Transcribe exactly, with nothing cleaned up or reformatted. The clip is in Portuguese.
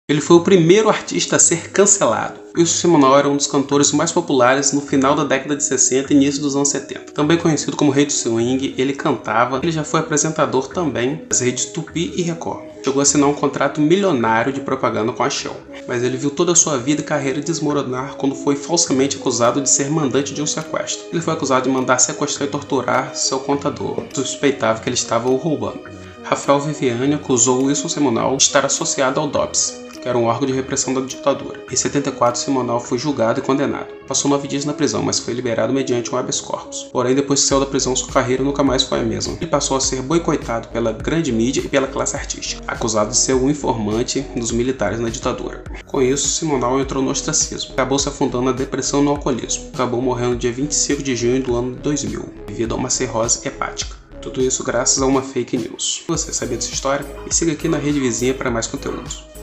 Ele foi o primeiro artista a ser cancelado. Wilson Simonal era um dos cantores mais populares no final da década de sessenta e início dos anos setenta. Também conhecido como Rei do Swing, ele cantava, ele já foi apresentador também das redes Tupi e Record. Chegou a assinar um contrato milionário de propaganda com a Shell, mas ele viu toda a sua vida e carreira desmoronar quando foi falsamente acusado de ser mandante de um sequestro. Ele foi acusado de mandar sequestrar e torturar seu contador, suspeitava que ele estava o roubando. Rafael Viviani acusou Wilson Simonal de estar associado ao D O P S, que era um órgão de repressão da ditadura. Em setenta e quatro, Simonal foi julgado e condenado. Passou nove dias na prisão, mas foi liberado mediante um habeas corpus. Porém, depois que saiu da prisão, sua carreira nunca mais foi a mesma. Ele passou a ser boicotado pela grande mídia e pela classe artística, acusado de ser um informante dos militares na ditadura. Com isso, Simonal entrou no ostracismo. Acabou se afundando na depressão e no alcoolismo. Acabou morrendo no dia vinte e cinco de junho do ano dois mil, devido a uma cirrose hepática. Tudo isso graças a uma fake news. Você sabia dessa história? Me siga aqui na rede vizinha para mais conteúdos.